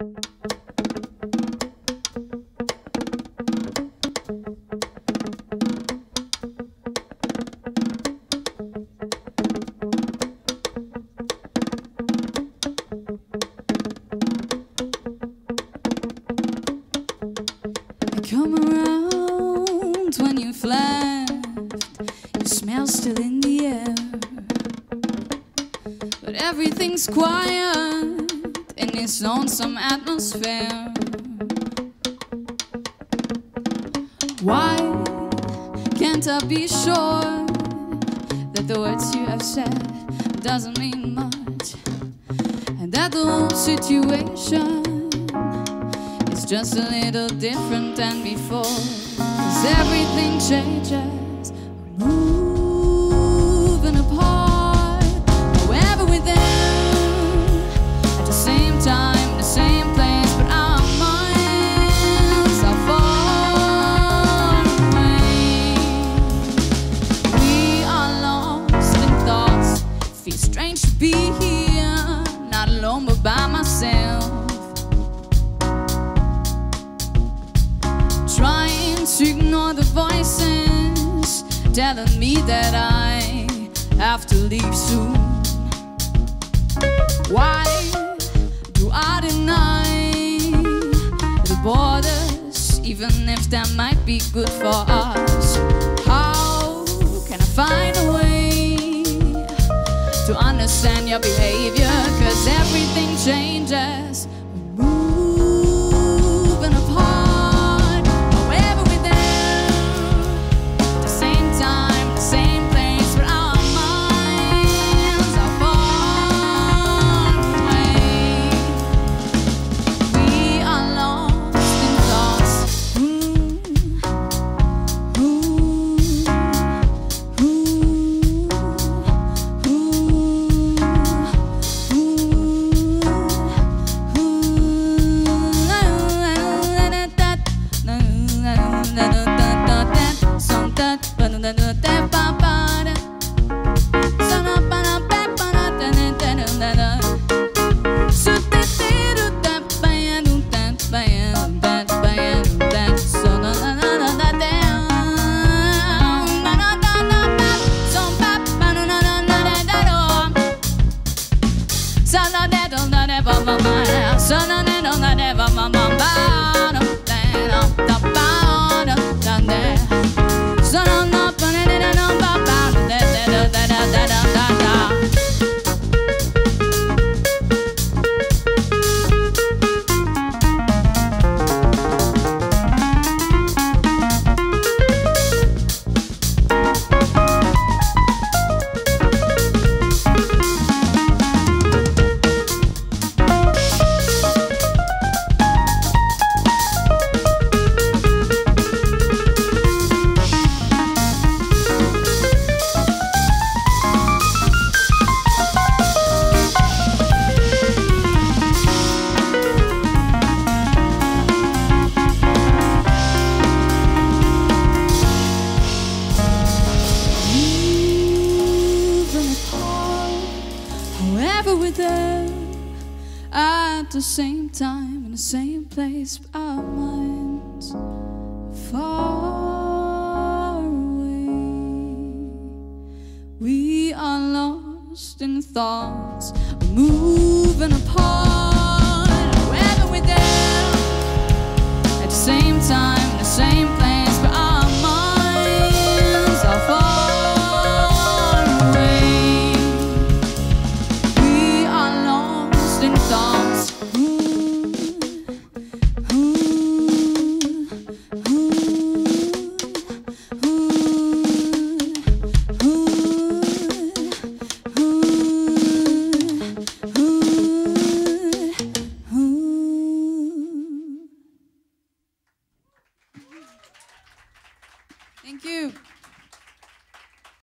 Come around when you've left, your smell's still in the air, but everything's quiet in this lonesome atmosphere. Why can't I be sure that the words you have said doesn't mean much, and that the whole situation is just a little different than before? 'Cause everything changes, we're moving apart. However, we're there at the same time, the same place, but our minds are far away. We are lost in thoughts. Feels strange to be here, not alone but by myself, trying to ignore the voices telling me that I have to leave soon. Why do I deny the borders, even if that might be good for us? How can I find a way to understand your behavior? 'Cause everything changes, moving apart. However, we're there at the same time, the same place, but our minds are far away. We are lost in thoughts. At the same time, in the same place, but our minds far away. We are lost in thoughts, moving apart.